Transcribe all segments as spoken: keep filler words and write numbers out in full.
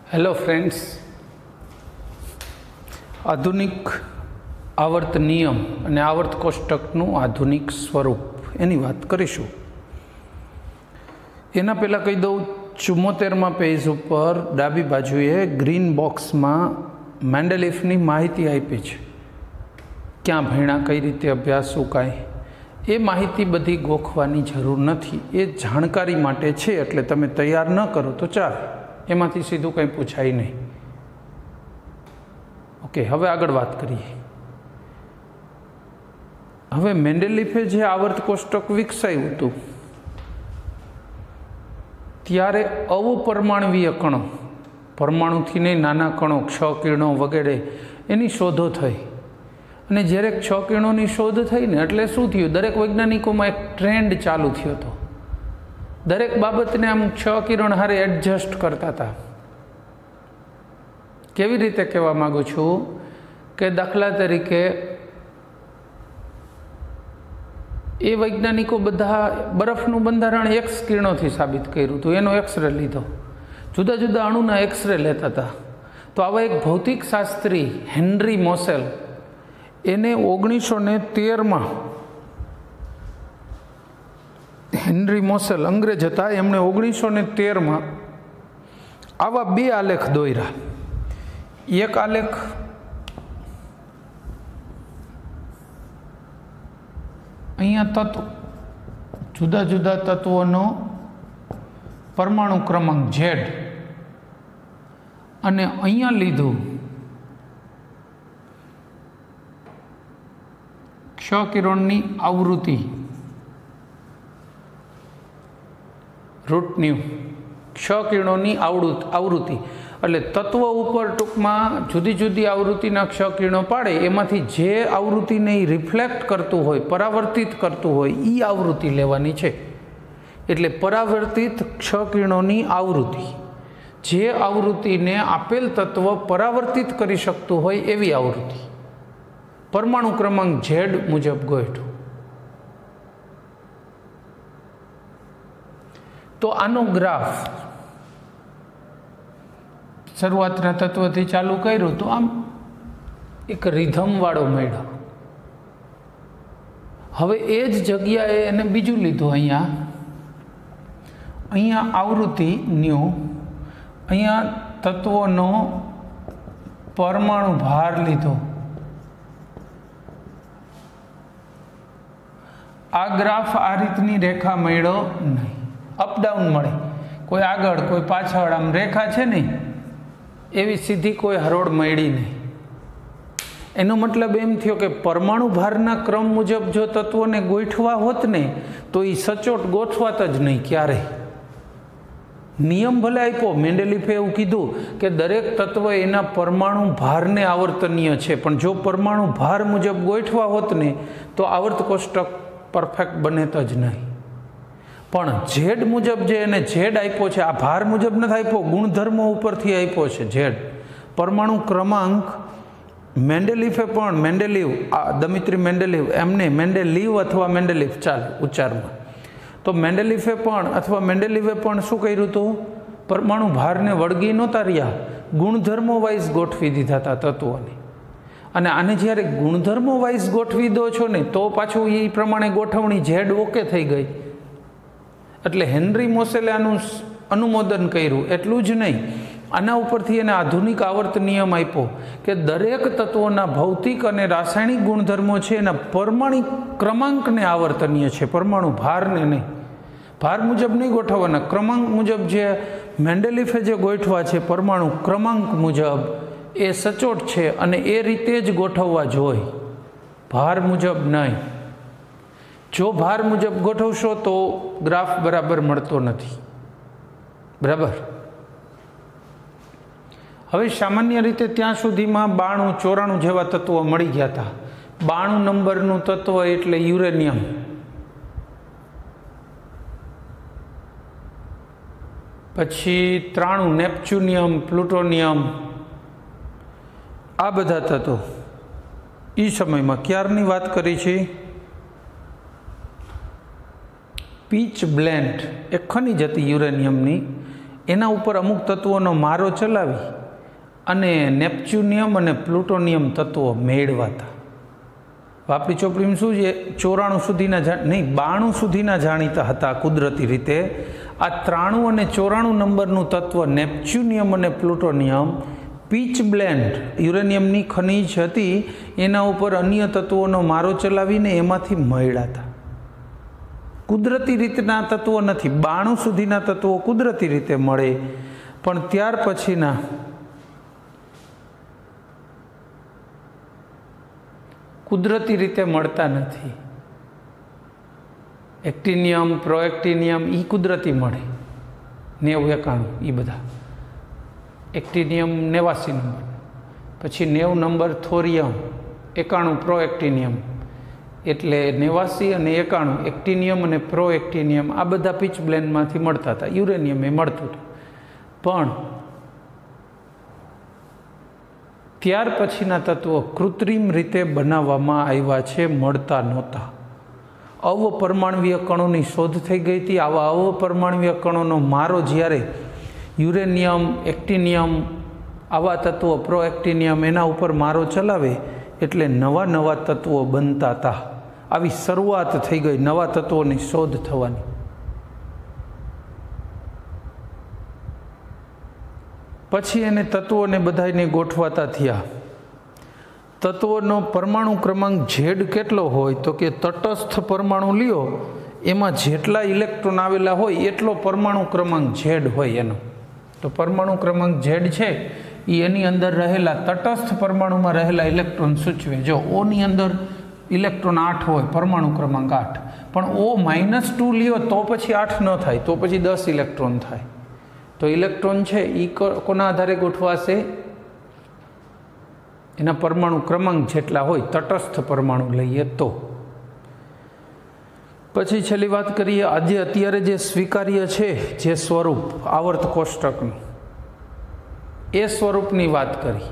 Hello friends, आधुनिक आवर्त नियम અને આવર્ત કોષ્ટકનું આધુનિક સ્વરૂપ એની વાત કરીશું। એના પહેલાં કહી દઉં, ચુમ્મોતેરમાં પેજ ઉપર ડાબી બાજુએ ગ્રીન બોક્સમાં મેન્ડેલિફની માહિતી આપી છે। ક્યાં ભણ્યા, કઈ રીતે અભ્યાસ, શું કાંઈ, એ માહિતી બધી ગોખવાની જરૂર નથી। એ જાણકારી માટે છે, એટલે તમે તૈયાર ન કરો તો ચાલે, એમાંથી સીધું કંઈ પૂછાય નહીં। ઓકે, હવે આગળ વાત કરીએ। હવે મેન્ડેલિફે જે આવર્ત કોષ્ટક વિકસાવ્યું હતું ત્યારે અવપરમાણવીય કણો, પરમાણુથી નહીં નાના કણો, ક્ષ કિરણો વગેરે એની શોધો થઈ। અને જ્યારે ક્ષ કિરણોની શોધ થઈ ને એટલે શું થયું, દરેક વૈજ્ઞાનિકોમાં એક ટ્રેન્ડ ચાલુ થયો હતો। દરેક બાબતને આમ ક્ષ કિરણ હારે એડજસ્ટ કરતા હતા। કેવી રીતે કહેવા માગું છું કે દાખલા તરીકે એ વૈજ્ઞાનિકો બધા બરફનું બંધારણ એક્સ કિરણોથી સાબિત કર્યું હતું, એનો એક્સરે લીધો, જુદા જુદા અણુના એક્સરે લેતા હતા। તો આવા એક ભૌતિક શાસ્ત્રી હેનરી મોસેલ, એને ઓગણીસો ને તેરમાં હેનરી મોસેલ અંગ્રેજ હતા, એમણે ઓગણીસો ને તેરમાં આવા બે આલેખ દોર્યા। એક આલેખ અહીંયા તત્વ, જુદા જુદા તત્વોનો પરમાણુ ક્રમાંક ઝેડ, અને અહીંયા લીધું ક્ષ કિરણની આવૃત્તિ, રૂટની ક્ષ કિરણોની આવૃત્તિ આવૃત્તિ એટલે તત્વ ઉપર ટૂંકમાં જુદી જુદી આવૃત્તિના ક્ષ કિરણો પાડે, એમાંથી જે આવૃત્તિને રિફ્લેક્ટ કરતું હોય, પરાવર્તિત કરતું હોય, એ આવૃત્તિ લેવાની છે। એટલે પરાવર્તિત ક્ષ કિરણોની આવૃત્તિ, જે આવૃત્તિને આપેલ તત્વ પરાવર્તિત કરી શકતું હોય એવી આવૃત્તિ પરમાણુ ક્રમાંક ઝેડ મુજબ ગોઠવું। તો આનો ગ્રાફ શરૂઆતના તત્વથી ચાલુ કર્યું તો આમ એક રિધમવાળો મળ્યો। હવે એ જ જગ્યાએ એને બીજું લીધું, અહીંયા અહીંયા આવૃત્તિ ન્યૂ, અહીંયા તત્વોનો પરમાણુ ભાર લીધો। આ ગ્રાફ આ રીતની રેખા મળ્યો નહીં, અપડાઉન મળે, કોઈ આગળ કોઈ પાછળ, આમ રેખા છે નહીં એવી સીધી કોઈ હરોળ મળી નહીં। એનો મતલબ એમ થયો કે પરમાણુ ભારના ક્રમ મુજબ જો તત્વોને ગોઠવા હોત ને તો એ સચોટ ગોઠવાત જ નહીં ક્યારેય। નિયમ ભલે આપ્યો, મેન્ડેલિફે એવું કીધું કે દરેક તત્વ એના પરમાણુ ભારને આવર્તનીય છે, પણ જો પરમાણુ ભાર મુજબ ગોઠવા હોત ને તો આવર્ત કોષ્ટક પરફેક્ટ બને જ નહીં। પણ ઝેડ મુજબ જે એને ઝેડ આપ્યો છે, આ ભાર મુજબ નથી આપ્યો, ગુણધર્મો ઉપરથી આપ્યો છે ઝેડ, પરમાણુ ક્રમાંક। મેન્ડેલિફે પણ, મેન્ડેલીવ, આ દમિત્રી મેન્ડેલીવ, એમને મેન્ડેલીવ અથવા મેન્ડેલીફ ચાલે ઉચ્ચારમાં, તો મેન્ડેલિફે પણ અથવા મેન્ડેલીવે પણ શું કર્યું હતું, પરમાણુ ભારને વળગી નહોતા રહ્યા, ગુણધર્મો વાઇઝ ગોઠવી દીધા હતા તત્વોને। અને આને જ્યારે ગુણધર્મો વાઇઝ ગોઠવી દો છો ને તો પાછું એ પ્રમાણે ગોઠવણી ઝેડ ઓકે થઈ ગઈ। એટલે હેનરી મોસેલે આનું અનુમોદન કર્યું। એટલું જ નહીં, આના ઉપરથી એને આધુનિક આવર્ત નિયમ આપ્યો કે દરેક તત્વોના ભૌતિક અને રાસાયણિક ગુણધર્મો છે એના પરમાણુ ક્રમાંકને આવર્તનીય છે, પરમાણુ ભારને નહીં, ભાર મુજબ નહીં ગોઠવવાના, ક્રમાંક મુજબ જે મેન્ડેલિફે જે ગોઠવા છે પરમાણુ ક્રમાંક મુજબ એ સચોટ છે અને એ રીતે જ ગોઠવવા જોઈએ, ભાર મુજબ નહીં। જો ભાર મુજબ ગોઠવશો તો ગ્રાફ બરાબર મળતો નથી, બરાબર। હવે સામાન્ય રીતે ત્યાં સુધીમાં બાણું ચોરાણું જેવા તત્વો મળી ગયા હતા। બાણું નંબરનું તત્વ એટલે યુરેનિયમ, પછી ત્રાણું નેપ્ચ્યુનિયમ, પ્લુટોનિયમ, આ બધા તત્વો એ સમયમાં ક્યારની વાત કરી છે, પીચ બ્લેન્ડ એક ખનિજ હતી યુરેનિયમની, એના ઉપર અમુક તત્વોનો મારો ચલાવી અને નેપચ્યુનિયમ અને પ્લુટોનિયમ તત્વો મેળવાતા. વાપી ચોપડીમાં શું છે, ચોરાણું સુધીના જા નહીં બાણું સુધીના જાણીતા હતા કુદરતી રીતે. આ ત્રાણું અને ચોરાણું નંબરનું તત્વ નેપચ્યુનિયમ અને પ્લુટોનિયમ પીચ બ્લેન્ડ યુરેનિયમની ખનિજ હતી, એના ઉપર અન્ય તત્વોનો મારો ચલાવીને એમાંથી મળ્યા હતા. કુદરતી રીતના તત્વો નથી. બાણું સુધીના તત્વો કુદરતી રીતે મળે, પણ ત્યાર પછીના કુદરતી રીતે મળતા નથી. એક્ટિનિયમ, પ્રોએક્ટિનિયમ એ કુદરતી મળે, નેવું એકાણું એ બધા. એક્ટિનિયમ નેવાસી નંબર, પછી નેવું નંબર થોરિયમ, એકાણું પ્રોએક્ટિનિયમ. એટલે નેવાસી અને એકાણું એક્ટિનિયમ અને પ્રોએક્ટિનિયમ આ બધા પીચ બ્લેન્ડમાંથી મળતા હતા. યુરેનિયમ એ મળતું હતું, પણ ત્યાર પછીના તત્વો કૃત્રિમ રીતે બનાવવામાં આવ્યા છે, મળતા નહોતા. અવપરમાણવીય કણોની શોધ થઈ ગઈ હતી. આવા અવપરમાણવીય કણોનો મારો જ્યારે યુરેનિયમ, એક્ટિનિયમ આવા તત્વો, પ્રોએક્ટિનિયમ એના ઉપર મારો ચલાવે એટલે નવા નવા તત્વો બનતા હતા. આવી શરૂઆત થઈ ગઈ નવા તત્વોની શોધ થવાની. પછી એને તત્વોને બધાને ગોઠવાતા થયા. તત્વોનો પરમાણુ ક્રમાંક ઝેડ કેટલો હોય તો કે તટસ્થ પરમાણુ લ્યો એમાં જેટલા ઇલેક્ટ્રોન આવેલા હોય એટલો પરમાણુ ક્રમાંક ઝેડ હોય એનો. તો પરમાણુ ક્રમાંક ઝેડ છે એ એની અંદર રહેલા તટસ્થ પરમાણુમાં રહેલા ઇલેક્ટ્રોન સૂચવે. જો ઓની અંદર ઇલેક્ટ્રોન આઠ હોય, પરમાણુ ક્રમાંક આઠ, પણ ઓ માઇનસ ટુ લ્યો તો પછી આઠ ન થાય, તો પછી દસ ઇલેક્ટ્રોન થાય. તો ઇલેક્ટ્રોન છે એ કોના આધારે ગોઠવાશે? એના પરમાણુ ક્રમાંક જેટલા હોય, તટસ્થ પરમાણુ લઈએ તો. પછી છેલ્લી વાત કરીએ, આજે અત્યારે જે સ્વીકાર્ય છે જે સ્વરૂપ આવર્ત કોષ્ટકનું, એ સ્વરૂપની વાત કરી,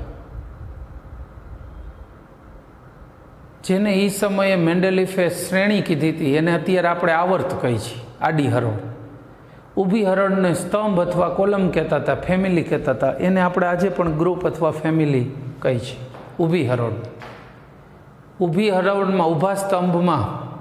જેને એ સમયે મેન્ડેલિફે શ્રેણી કીધી હતી, એને અત્યારે આપણે આવર્ત કહી છીએ. આડી હરોળ, ઊભી હરોળને સ્તંભ અથવા કોલમ કહેતા હતા, ફેમિલી કહેતા હતા. એને આપણે આજે પણ ગ્રુપ અથવા ફેમિલી કહી છીએ. ઊભી હરોળ, ઊભી હરોળમાં ઊભા સ્તંભમાં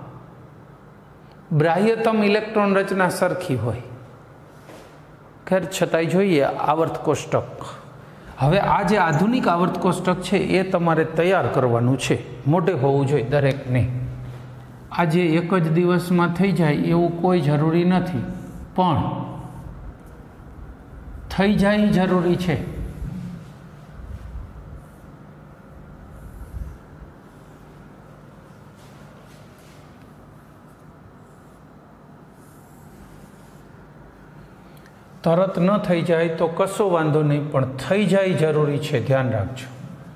બાહ્યતમ ઇલેક્ટ્રોન રચના સરખી હોય. ખેર છતાંય જોઈએ આવર્ત કોષ્ટક. હવે આ જે આધુનિક આવર્ત કોષ્ટક છે એ તમારે તૈયાર કરવાનું છે, મોઢે હોવું જોઈએ દરેકને. આજે એક જ દિવસમાં થઈ જાય એવું કોઈ જરૂરી નથી, પણ થઈ જાય જરૂરી છે. તરત ન થઈ જાય તો કશો વાંધો નહીં, પણ થઈ જાય જરૂરી છે, ધ્યાન રાખજો.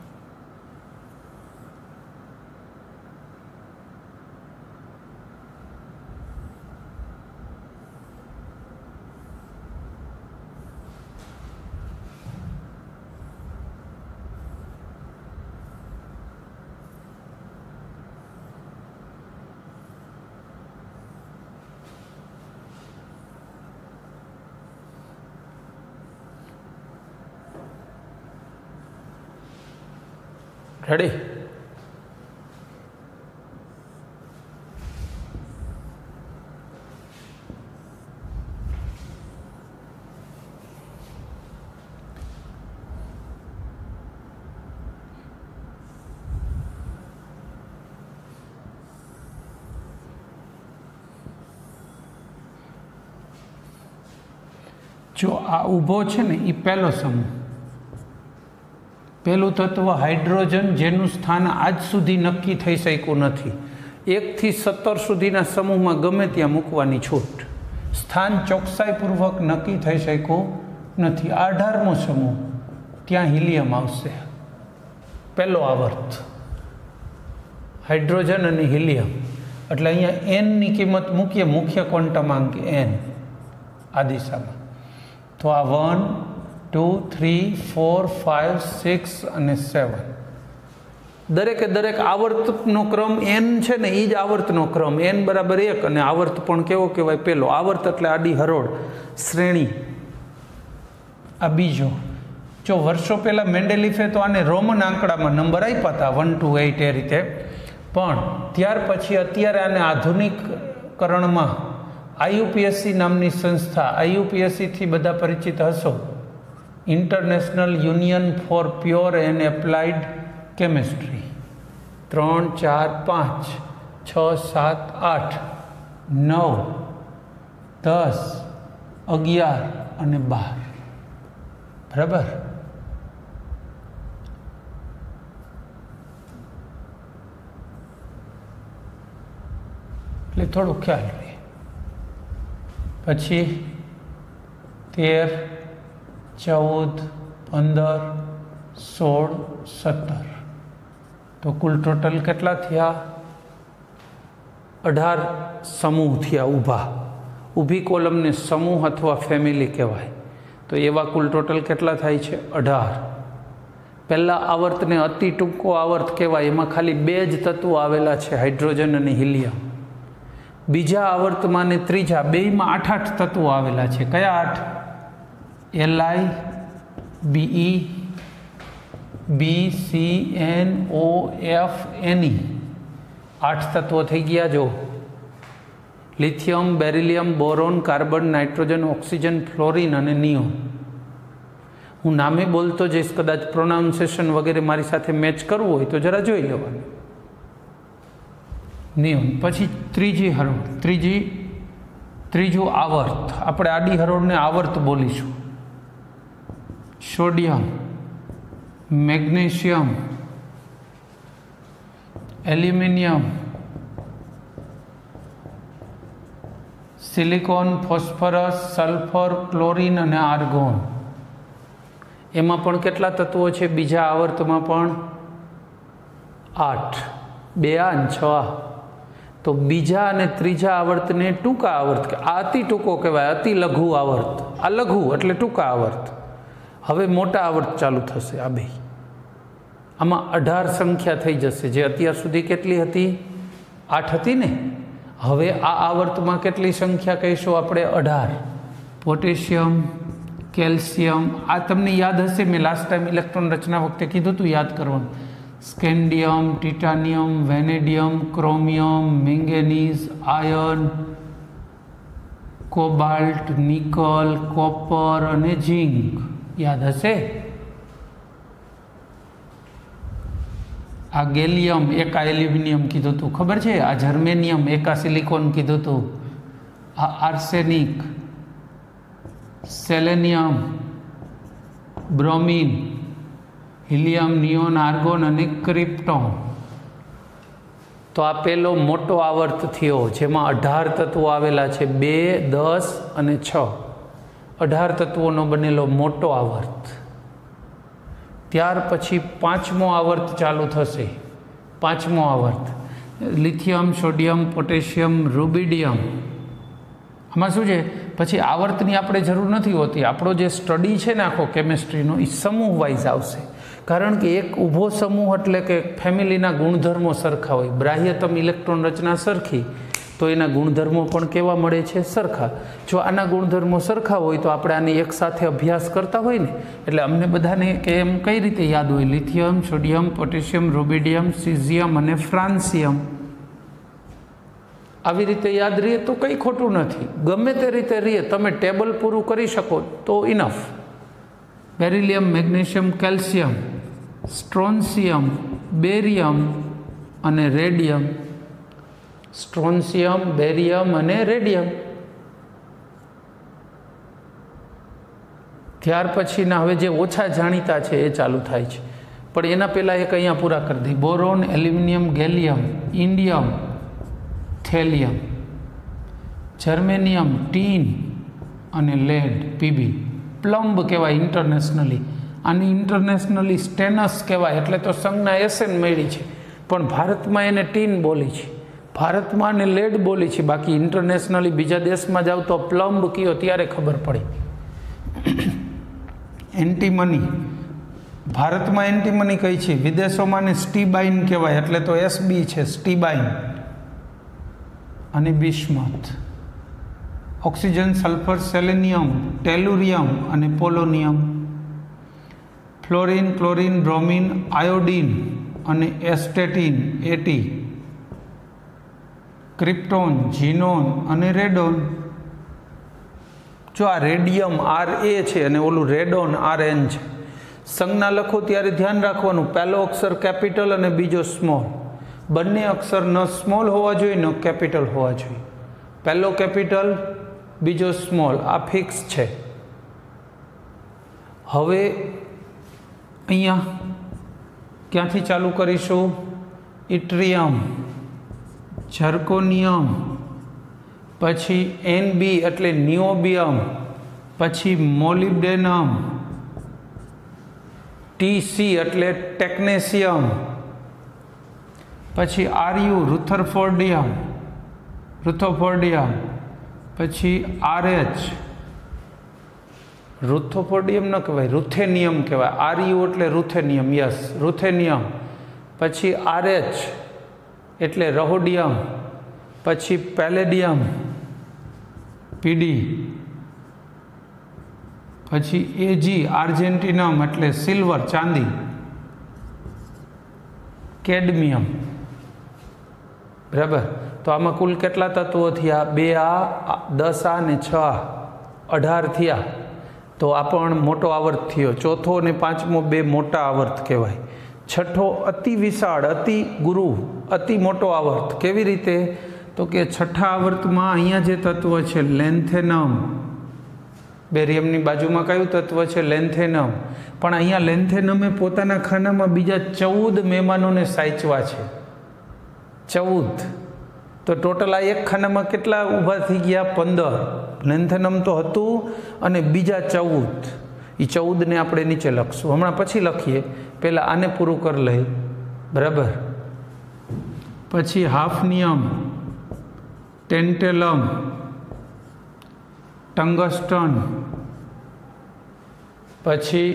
રેડી? જો આ ઊભો છે ને એ પહેલો સમૂહ, પહેલું તત્વ હાઇડ્રોજન, જેનું સ્થાન આજ સુધી નક્કી થઈ શક્યું નથી. એકથી સત્તર સુધીના સમૂહમાં ગમે ત્યાં મૂકવાની છૂટ, સ્થાન ચોકસાઈપૂર્વક નક્કી થઈ શક્યું નથી. અઢારમો સમૂહ, ત્યાં હિલિયમ આવશે. પહેલો આવર્ત હાઇડ્રોજન અને હિલિયમ, એટલે અહીંયા એનની કિંમત મૂકીએ, મુખ્ય ક્વોન્ટમાંક એન આ દિશામાં. તો આ one, two, three, four, five, six અને સેવન, દરેકે દરેક આવર્તનો ક્રમ એન છે ને એ જ આવર્તનો ક્રમ. એન બરાબર એક, અને આવર્ત પણ કેવો કહેવાય? પહેલો આવર્ત એટલે આડી હરોળ શ્રેણી. આ બીજો. જો વર્ષો પહેલાં મેન્ડેલીફે તો આને રોમન આંકડામાં નંબર આપ્યા હતા વન ટુ એઇટ એ રીતે, પણ ત્યાર પછી અત્યારે આને આધુનિકકરણમાં આઈયુપીએસસી નામની સંસ્થા, આઈયુપીએસસીથી બધા પરિચિત હશો, international union for pure and applied chemistry, ત્રણ ચાર પાંચ છ સાત આઠ નવ દસ અગિયાર અને બાર, બરાબર. એટલે થોડું ખ્યાલ રહે. પછી તેર ચૌદ પંદર સોળ સત્તર, તો કુલ ટોટલ કેટલા થયા? અઢાર સમૂહ થયા ઊભા. ઊભી કોલમને સમૂહ અથવા ફેમિલી કહેવાય. તો એવા કુલ ટોટલ કેટલા થાય છે? અઢાર. પહેલાં આવર્તને અતિ ટૂંકો આવર્ત કહેવાય, એમાં ખાલી બે જ તત્વો આવેલા છે, હાઇડ્રોજન અને હિલિયમ. બીજા આવર્તમાં ને ત્રીજા બેયમાં આઠ આઠ તત્વો આવેલા છે. કયા આઠ? L I, B E, B, C, N, O, F, N E, આઠ તત્વો થઈ ગયા. જો lithium, beryllium, boron, carbon, nitrogen, oxygen, fluorine અને નિયોન. હું નામે બોલતો જઈશ, કદાચ પ્રોનાઉન્સિએશન વગેરે મારી સાથે મેચ કરવું હોય તો જરા જોઈ લેવાનું. નિયોન. પછી ત્રીજી હરોળ, ત્રીજી ત્રીજું આવર્ત, આપણે આડી હરોળને આવર્ત બોલીશું. Sodium, magnesium, aluminium, silicon, phosphorus, sulphur, chlorine અને આર્ગોન. એમાં પણ કેટલા તત્વો છે? બીજા આવર્તમાં પણ આઠ. બે આ અને છ આ. તો બીજા અને ત્રીજા આવર્તને ટૂંકા આવર્ત, આ અતિ ટૂંકો કહેવાય, અતિ લઘુ આવર્ત. આ લઘુ એટલે ટૂંકા આવર્ત. હવે મોટા આવર્ત ચાલુ થશે. આ બે આમાં અઢાર સંખ્યા થઈ જશે. જે અત્યાર સુધી કેટલી હતી? આઠ હતી ને. હવે આ આવર્તમાં કેટલી સંખ્યા કહીશું આપણે? અઢાર. પોટેશિયમ, કેલ્શિયમ, આ તમને યાદ હશે, મેં લાસ્ટ ટાઈમ ઇલેક્ટ્રોન રચના વખતે કીધું હતું યાદ કરવાનું. Scandium, titanium, vanadium, chromium, manganese, iron, cobalt, nickel, copper અને ઝિંક. યાદ હશે. આ ગેલિયમ, એકા એલ્યુમિનિયમ કીધું હતું, ખબર છે? આ જર્મેનિયમ, એકા સિલિકોન કીધું હતું. આ arsenic, selenium, bromine, helium, neon, argon અને ક્રિપ્ટોન. તો આ પહેલો મોટો આવર્ત થયો, જેમાં અઢાર તત્વો આવેલા છે. બે, દસ અને છ, અઢાર તત્વોનો બનેલો મોટો આવર્ત. ત્યાર પછી પાંચમો આવર્ત ચાલુ થશે. પાંચમો આવર્ત લિથિયમ, સોડિયમ, પોટેશિયમ, રૂબિડિયમ. આમાં શું છે? પછી આવર્તની આપણે જરૂર નથી હોતી. આપણો જે સ્ટડી છે ને આખો કેમિસ્ટ્રીનો, એ સમૂહ વાઇઝ આવશે. કારણ કે એક ઊભો સમૂહ એટલે કે ફેમિલીના ગુણધર્મો સરખા હોય. બાહ્યતમ ઇલેક્ટ્રોન રચના સરખી તો એના ગુણધર્મો પણ કેવા મળે છે? સરખા. જો આના ગુણધર્મો સરખા હોય તો આપણે આને એક સાથે અભ્યાસ કરતા હોય ને, એટલે અમને બધાને કે એમ કઈ રીતે યાદ હોય? Lithium, sodium, potassium, rubidium, caesium અને ફ્રાન્સિયમ. આવી રીતે યાદ રહીએ તો કંઈ ખોટું નથી. ગમે તે રીતે રહીએ, તમે ટેબલ પૂરું કરી શકો તો enough. Beryllium, magnesium, calcium, strontium, barium અને રેડિયમ. સ્ટ્રોન્સિયમ, બેરિયમ અને રેડિયમ. ત્યાર પછીના હવે જે ઓછા જાણીતા છે એ ચાલુ થાય છે, પણ એના પહેલાં એક અહીંયા પૂરા કરી દઈએ. Boron, aluminium, gallium, indium, thallium, germanium, tin અને લેડ, પીબી. પ્લમ્બ કહેવાય ઇન્ટરનેશનલી. આની ઇન્ટરનેશનલી સ્ટેનસ કહેવાય, એટલે તો સંજ્ઞા એસએન મળી છે, પણ ભારતમાં એને ટીન બોલી છે, ભારતમાં ને લેડ બોલી છે. બાકી ઇન્ટરનેશનલી બીજા દેશમાં જાવ તો પ્લમ્બ કયો ત્યારે ખબર પડી. એન્ટીમની, ભારતમાં એન્ટીમની કઈ છે? વિદેશોમાં ને સ્ટીબાઇન કહેવાય, એટલે તો એસબી છે, સ્ટીબાઇન અને bismuth. Oxygen, sulphur, selenium, tellurium અને polonium. Fluorine, chlorine, bromine, iodine અને એસ્ટેટિન એટી, ક્રિપ્ટોન, ઝીનોન અને રેડોન. જો આ રેડિયમ આર એ છે અને ઓલું રેડોન આર એન છે. સંજ્ઞા લખો ત્યારે ધ્યાન રાખવાનું, પહેલો અક્ષર કેપિટલ અને બીજો સ્મોલ. બંને અક્ષર ન સ્મોલ હોવા જોઈએ ન કેપિટલ હોવા જોઈએ. પહેલો કેપિટલ, બીજો સ્મોલ, આ ફિક્સ છે. હવે અહીંયા ક્યાંથી ચાલુ કરીશું? ઇટ્રિયમ, ઝર્કોનિયમ, પછી એન બી એટલે નિયોબિયમ, પછી મોલિબ્ડેનમ, ટી સી એટલે ટેક્નેશિયમ, પછી આરયુ રુથરફોર્ડિયમ, રુથોફોર્ડિયમ, પછી આરએચ રુથોફોર્ડિયમ ન કહેવાય, રૂથેનિયમ કહેવાય. આરયુ એટલે રૂથેનિયમ, યસ રૂથેનિયમ. પછી આરએચ એટલે રહોડિયમ, પછી પેલેડિયમ પીડી, પછી એજી આર્જેન્ટિનમ એટલે સિલ્વર ચાંદી, કેડમિયમ. બરાબર. તો આમાં કુલ કેટલા તત્વો થયા? બે આ, દસ આ ને છ આ, અઢાર થયા. તો આ પણ મોટો આવર્ત થયો. ચોથો અને પાંચમો બે મોટા આવર્ત કહેવાય. છઠ્ઠો અતિ વિશાળ, અતિ ગુરુ, અતિ મોટો આવર્ત. કેવી રીતે? તો કે છઠ્ઠા આવર્તમાં અહીંયા જે તત્વ છે લેન્થેનમ, બેરિયમની બાજુમાં કયું તત્વ છે? લેન્થેનમ. પણ અહીંયા લેન્થેનમે પોતાના ખાનામાં બીજા ચૌદ મહેમાનોને સાચવા છે. ચૌદ. તો ટોટલ આ એક ખાનામાં કેટલા ઊભા થઈ ગયા? પંદર. લેન્થેનમ તો હતું અને બીજા ચૌદ. એ ચૌદને આપણે નીચે લખશું, હમણાં પછી લખીએ, પહેલાં આને પૂરું કરી લઈએ. બરાબર. પછી હાફનિયમ, ટેન્ટેલમ, ટંગસ્ટન, પછી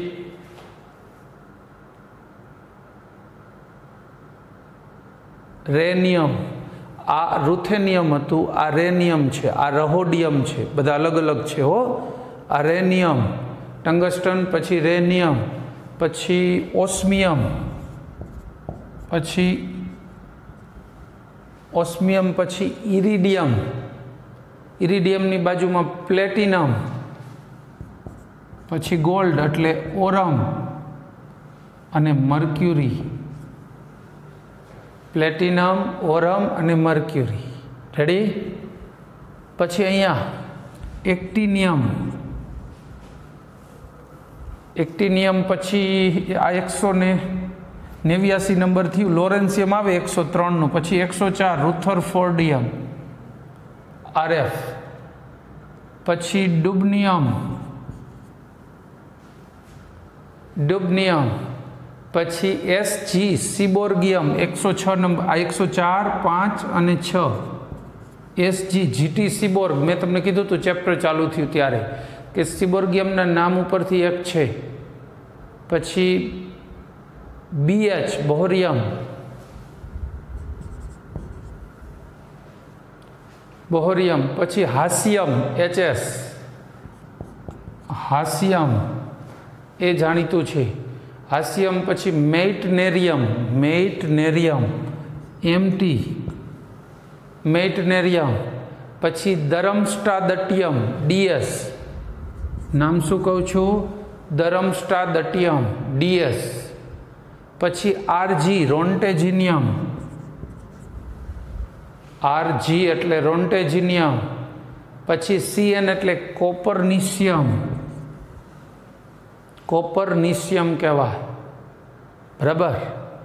રેનિયમ. આ રૂથેનિયમ હતું, આ રેનિયમ છે, આ રહોડિયમ છે, બધા અલગ અલગ છે હો. આ રેનિયમ, ટંગસ્ટન, પછી રેનિયમ, પછી ઓસ્મિયમ, પછી ઓસ્મિયમ, પછી ઇરિડિયમ, ઇરિડિયમની બાજુમાં પ્લેટિનમ, પછી ગોલ્ડ એટલે ઓરમ અને મર્ક્યુરી. પ્લેટિનમ, ઓરમ અને મર્ક્યુરી. રેડી. પછી અહીંયા એક્ટિનિયમ, એક્ટિનિયમ પછી આ એકસો ને નેવ્યાસી નંબર થયું. લોરેન્સિયમ આવે એકસો ત્રણનું. પછી એકસો ચાર રુથરફોર્ડિયમ આરએફ. પછી ડુબનિયમ, ડુબનિયમ. પછી એસજી સિબોર્ગિયમ એકસો છ નંબર. આ એકસો ચાર, પાંચ અને છ. એસજી જીટી સિબોર્ગ, મેં તમને કીધું હતું ચેપ્ટર ચાલુ થયું ત્યારે કે સિબોર્ગિયમના નામ ઉપરથી એક છે. પછી બીએચ બોહરિયમ, બોહરિયમ. પછી હાસ્યમ એચએસ, હાસ્યમ એ જાણીતું છે, હાસ્યમ. પછી મેઇટનેરિયમ, મેઇટનેરિયમ એમટી, મેઇટનેરિયમ. પછી ધરમસ્ટ્રાદટિયમ ડીએસ, નામ શું કહું છું? Darmstadtium DS. પછી આરજી રોન્ટેજિનિયમ, આરજી એટલે રોન્ટેજિનિયમ. પછી સીએન એટલે કોપરનિશિયમ, કોપરનિશિયમ કહેવાય. બરાબર.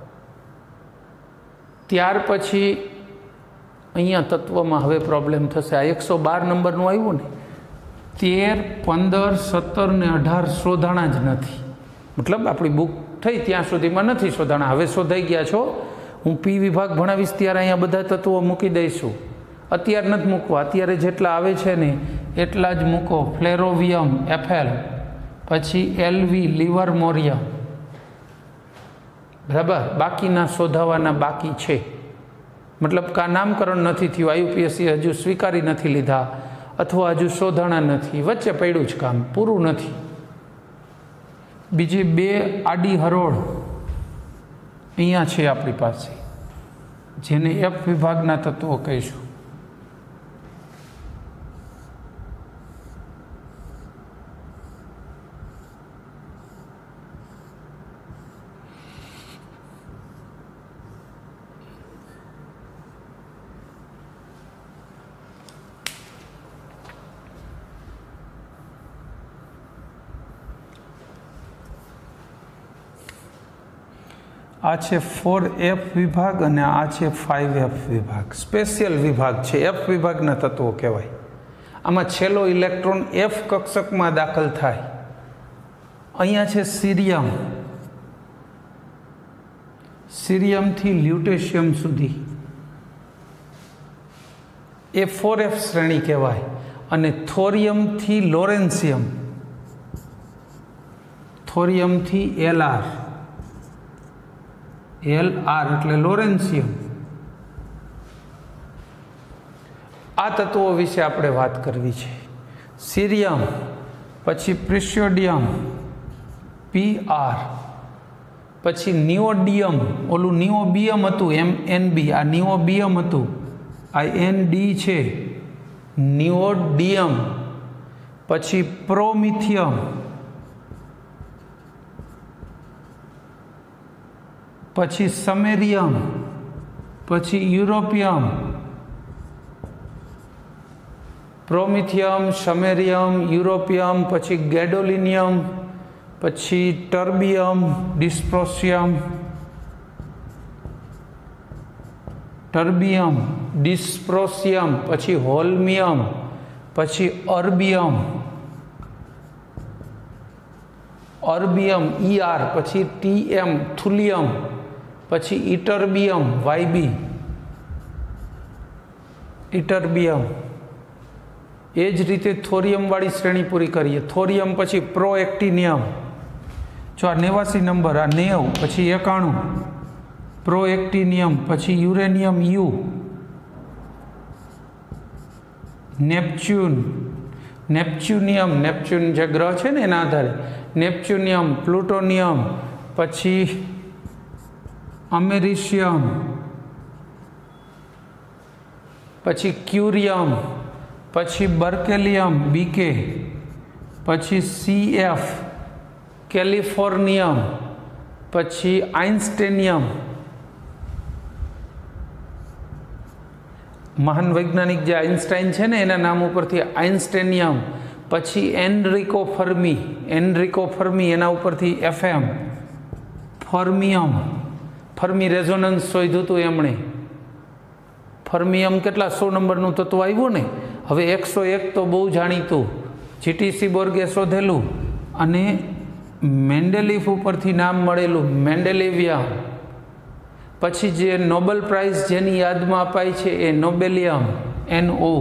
ત્યાર પછી અહીંયા તત્વમાં હવે પ્રોબ્લેમ થશે. આ એકસો બાર નંબરનું આવ્યું ને, તેર, પંદર, સત્તર ને અઢાર શોધાણા જ નથી. મતલબ આપણી બુક થઈ ત્યાં સુધીમાં નથી શોધાણા. હવે શોધાઈ ગયા છો. હું પી વિભાગ ભણાવીશ ત્યારે અહીંયા બધા તત્વો મૂકી દઈશું. અત્યારે નથી મૂકવા. અત્યારે જેટલા આવે છે ને એટલા જ મૂકો. ફ્લેરોવિયમ એફએલ, પછી એલવી લિવરમોરિયમ. બરાબર. બાકીના શોધાવાના બાકી છે. મતલબ કા નામકરણ નથી થયું, આયુપીએસસી હજુ સ્વીકારી નથી લીધા, અથવા હજુ શોધાણા નથી, વચ્ચે પડ્યું જ કામ, પૂરું નથી. બીજી બે આડી હરોળ અહીંયા છે આપણી પાસે, જેને એફ વિભાગના તત્વો કહીશું. આ છે ફોર એફ વિભાગ અને આ છે ફાઇવ એફ વિભાગ. સ્પેશિયલ વિભાગ છે, એફ વિભાગના તત્વો કહેવાય. આમાં છેલ્લો ઇલેક્ટ્રોન એફ કક્ષકમાં દાખલ થાય. અહીંયા છે સીરિયમ, સીરિયમથી લ્યુટેશિયમ સુધી એ ફોર એફ શ્રેણી કહેવાય. અને થોરિયમથી લોરેન્સિયમ, થોરિયમથી એલ આર, એલ આર એટલે લોરેન્સિયમ. આ તત્વો વિશે આપણે વાત કરવી છે. સીરિયમ, પછી પ્રિસ્યોડિયમ પી આર, પછી નિયોડિયમ, ઓલું નિયોબિયમ હતું એમ એન બી, આ નિયોબિયમ હતું, આ એન ડી છે, નિયોડિયમ. પછી પ્રોમિથિયમ, પછી સમેરિયમ, પછી યુરોપિયમ. પ્રોમિથિયમ, સમેરિયમ, યુરોપિયમ, પછી ગેડોલિનિયમ, પછી ટર્બિયમ, ડિસ્પ્રોસિયમ, ટર્બિયમ, ડિસ્પ્રોસિયમ, પછી હોલ્મિયમ, પછી અર્બિયમ, અર્બિયમ ઈ આર, પછી ટી એમ થુલિયમ, પછી ઇટર્બિયમ વાયબી, ઇટર્બિયમ. એ જ રીતે થોરિયમવાળી શ્રેણી પૂરી કરીએ. થોરિયમ પછી પ્રોએક્ટિનિયમ, જો આ નેવાસી નંબર, આ નેવ, પછી એકાણું, પ્રોએક્ટિનિયમ, પછી uranium U, Neptune, neptunium, Neptune જે ગ્રહ છે ને એના આધારે, નેપચ્યુનિયમ, પ્લુટોનિયમ, પછી અમેરિશિયમ, પછી ક્યુરિયમ, પછી બર્કેલિયમ બીકે, પછી સી એફ, કેલિફોર્નિયમ, પછી આઇન્સ્ટેનિયમ. મહાન વૈજ્ઞાનિક જે આઇન્સ્ટાઈન છે ને એના નામ ઉપરથી આઇન્સ્ટેનિયમ. પછી એનરિકો ફર્મી, એનરિકો ફર્મી એના ઉપરથી એફએમ. ફર્મિયમ, ફર્મી રેઝોનન્સ શોધ્યું હતું એમણે. ફર્મિયમ કેટલા સો નંબરનું તત્વ આવ્યું ને. હવે એકસો એક તો બહુ જાણીતું, જીટીસી બોર્ગે શોધેલું અને મેન્ડેલિફ ઉપરથી નામ મળેલું મેન્ડેલિવિયમ. પછી જે નોબેલ પ્રાઇઝ જેની યાદમાં અપાય છે એ nobelium, N O.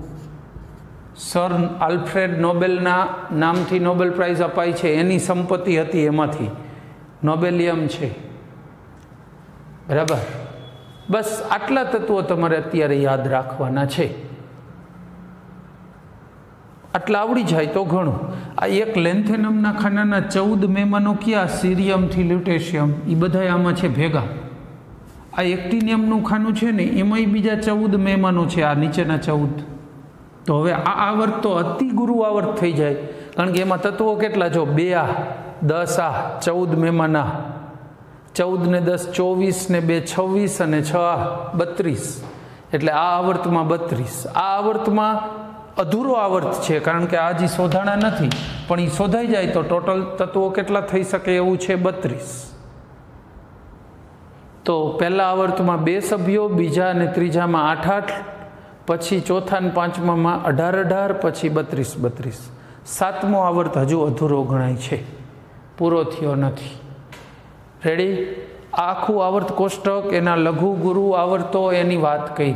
Sir Alfred નોબેલના નામથી નોબેલ પ્રાઇઝ અપાય છે, એની સંપત્તિ હતી એમાંથી નોબેલિયમ છે. બરાબર. બસ આટલા તત્વો તમારે અત્યારે યાદ રાખવાના છે. આટલા આવડી જાય તો ઘણું. આ એક લેન્થેનમના ખાનાના ચૌદ મહેમાનો કયા? સીરિયમથી લ્યુટેશિયમ, એ બધા આમાં છે ભેગા. આ એક્ટિનિયમનું ખાનું છે ને એમાંય બીજા ચૌદ મહેમાનો છે, આ નીચેના ચૌદ. તો હવે આ આવર્ત તો અતિ ગુરુ આવર્ત થઈ જાય, કારણ કે એમાં તત્વો કેટલા? જો બે આ, દસ આ, ચૌદ મહેમાના, ચૌદ ને દસ ચોવીસ, ને બે છવ્વીસ, અને છ આ બત્રીસ. એટલે આ આવર્તમાં બત્રીસ. આ આવર્તમાં અધૂરો આવર્ત છે, કારણ કે આ હજી શોધાણા નથી, પણ એ શોધાઈ જાય તો ટોટલ તત્વો કેટલા થઈ શકે એવું છે? બત્રીસ. તો પહેલા આવર્તમાં બે સભ્યો, બીજા અને ત્રીજામાં આઠ આઠ, પછી ચોથા અને પાંચમામાં અઢાર અઢાર, પછી બત્રીસ બત્રીસ. સાતમો આવર્ત હજુ અધૂરો ગણાય છે, પૂરો થયો નથી. રેડી? આખું આવર્ત કોષ્ટક, એના લઘુ ગુરુ આવર્તો, એની વાત કરી.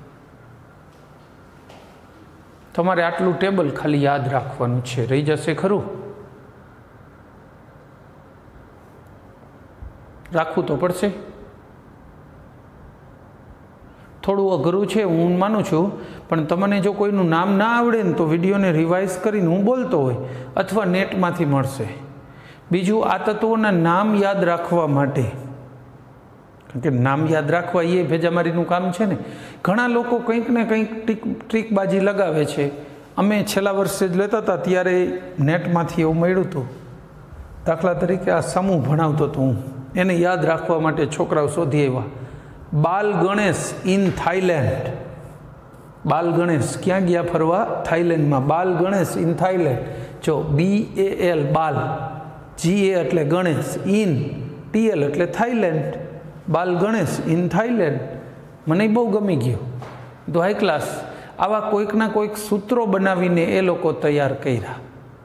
તમારે આટલું ટેબલ ખાલી યાદ રાખવાનું છે. રહી જશે ખરું? રાખવું તો પડશે. થોડું અઘરું છે હું માનું છું, પણ તમને જો કોઈનું નામ ના આવડે ને તો વિડીયોને રિવાઇઝ કરીને હું બોલતો હોય અથવા નેટમાંથી મળશે. બીજું, આ તત્વોના નામ યાદ રાખવા માટે, કારણ કે નામ યાદ રાખવા એ ભેજામારીનું કામ છે ને. ઘણા લોકો કંઈક ને કંઈક ટ્રીક ટ્રીકબાજી લગાવે છે. અમે છેલ્લા વર્ષે જ લેતા હતા ત્યારે નેટમાંથી એવું મળ્યું હતું. દાખલા તરીકે આ સમૂહ ભણાવતો હતો હું, એને યાદ રાખવા માટે છોકરાઓ શોધી આવ્યા, બાલ ગણેશ ઇન થાઈલેન્ડ. બાલ ગણેશ ક્યાં ગયા ફરવા? થાઈલેન્ડમાં. બાલ ગણેશ ઇન થાઈલેન્ડ. જો બી એ એલ બાલ, જી એ એટલે ગણેશ, ઇન ટી એલ એટલે Thailand. Bal Ganesh in Thailand. મને બહુ ગમી ગયું. તો હાઈ ક્લાસ આવા કોઈકના કોઈક સૂત્રો બનાવીને એ લોકો તૈયાર કર્યા.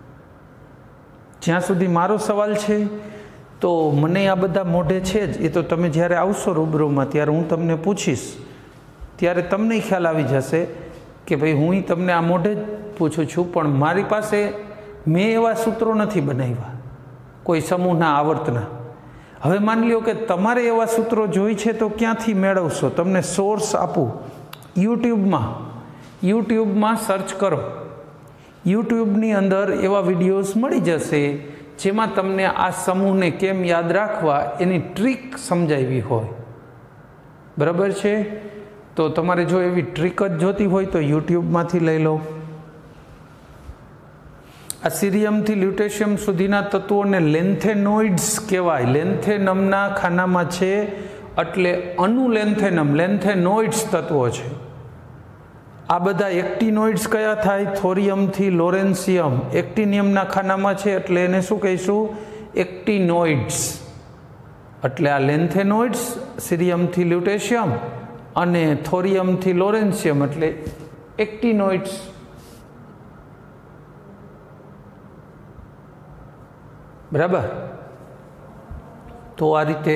જ્યાં સુધી મારો સવાલ છે તો મને આ બધા મોઢે છે જ, એ તો તમે જ્યારે આવશો રૂબરૂમાં ત્યારે હું તમને પૂછીશ, ત્યારે તમને ખ્યાલ આવી જશે કે ભાઈ હું તમને આ મોઢે જ પૂછું છું, પણ મારી પાસે મેં એવા સૂત્રો નથી બનાવ્યા કોઈ સમૂહના આવર્તના. હવે માની લ્યો કે તમારે એવા સૂત્રો જોઈ છે તો ક્યાંથી મેળવશો? તમને સોર્સ આપું. યુટ્યુબમાં યુટ્યુબમાં સર્ચ કરો. યુટ્યુબની અંદર એવા વિડીયોઝ મળી જશે જેમાં તમને આ સમૂહને કેમ યાદ રાખવા એની ટ્રીક સમજાવી હોય. બરાબર છે? તો તમારે જો એવી ટ્રીક જ જોતી હોય તો યુટ્યુબમાંથી લઈ લો. આ સિરિયમથી લ્યુટેશિયમ સુધીના તત્વોને લેન્થેનોઇડ્સ કહેવાય. લેન્થેનમના ખાનામાં છે એટલે અનુલેન્થેનમ, લેન્થેનોઇડ્સ તત્વો છે. આ બધા એક્ટિનોઇડ્સ કયા થાય? થોરિયમથી લોરેન્સિયમ. એક્ટિનિયમના ખાનામાં છે એટલે એને શું કહીશું? એક્ટિનોઇડ્સ. એટલે આ લેન્થેનોઇડ્સ, સિરિયમથી લ્યુટેશિયમ અને થોરિયમથી લોરેન્સિયમ એટલે એક્ટિનોઇડ્સ. બરાબર? તો આ રીતે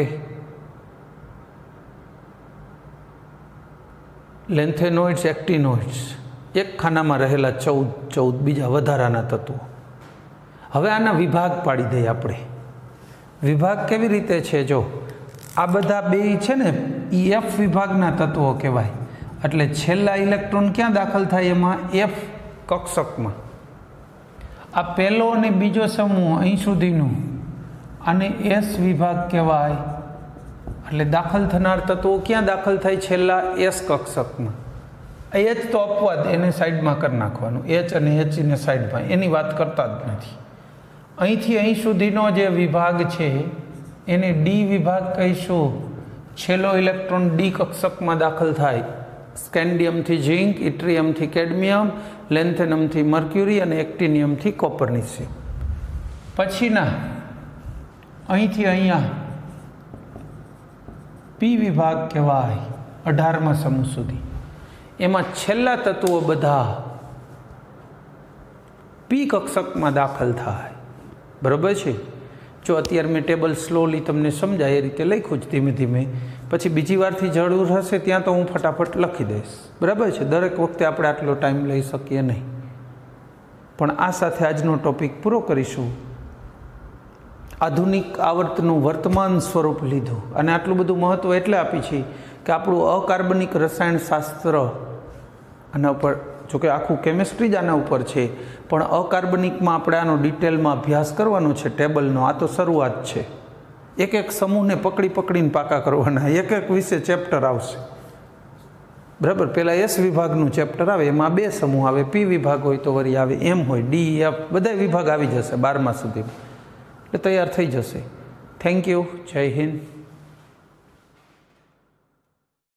લેન્થેનોઇડ્સ, એક્ટિનોઇડ્સ, એક ખાનામાં રહેલા ચૌદ ચૌદ બીજા વધારાના તત્વો. હવે આના વિભાગ પાડી દઈએ આપણે. વિભાગ કેવી રીતે છે? જો આ બધા બે છે ને એ એફ વિભાગના તત્વો કહેવાય. એટલે છેલ્લા ઇલેક્ટ્રોન ક્યાં દાખલ થાય? એમાં એફ કક્ષકમાં. આ પહેલો અને બીજો સમૂહ અહીં સુધીનું આને એસ વિભાગ કહેવાય. એટલે દાખલ થનાર તત્વો ક્યાં દાખલ થાય? છેલ્લા એસ કક્ષકમાં. એચ તો અપવાદ, એને સાઈડમાં કરી નાખવાનું. એચ અને એચને સાઈડમાં, એની વાત કરતા જ નથી. અહીંથી અહીં સુધીનો જે વિભાગ છે એને ડી વિભાગ કહીશું. છેલ્લો ઇલેક્ટ્રોન ડી કક્ષકમાં દાખલ થાય. સ્કેન્ડિયમથી ઝિંક, ઇટ્રિયમથી કેડમિયમ, લેન્થેનમથી મર્ક્યુરી અને એક્ટિનિયમથી કોપરનિશિયમ. પછીના અહીંથી અહીંયા પી વિભાગ કહેવાય. અઢારમા સમૂહ સુધી. એમાં છેલ્લા તત્વો બધા પી કક્ષકમાં દાખલ થાય. બરાબર છે? જો અત્યારે મેં ટેબલ સ્લોલી તમને સમજાય એ રીતે લખ્યું જ ધીમે ધીમે. પછી બીજી વારથી જરૂર હશે ત્યાં તો હું ફટાફટ લખી દઈશ. બરાબર છે? દરેક વખતે આપણે આટલો ટાઈમ લઈ શકીએ નહીં. પણ આ સાથે આજનો ટોપિક પૂરો કરીશું. આધુનિક આવર્તનું વર્તમાન સ્વરૂપ લીધું અને આટલું બધું મહત્ત્વ એટલે આપી છે કે આપણું અકાર્બનિક રસાયણશાસ્ત્ર આના ઉપર, જોકે આખું કેમિસ્ટ્રી જ આના ઉપર છે, પણ અકાર્બનિકમાં આપણે આનો ડિટેલમાં અભ્યાસ કરવાનો છે ટેબલનો. આ તો શરૂઆત છે. એક એક સમૂહને પકડી પકડીને પાકા કરવાના. એક એક વિશે ચેપ્ટર આવશે. બરાબર? પહેલાં એસ વિભાગનું ચેપ્ટર આવે, એમાં બે સમૂહ આવે. પી વિભાગ હોય તો વળી આવે, એમ હોય ડી, એફ, બધા વિભાગ આવી જશે બારમા સુધી. એટલે તૈયાર થઈ જશે. Thank you. જય હિન્દ.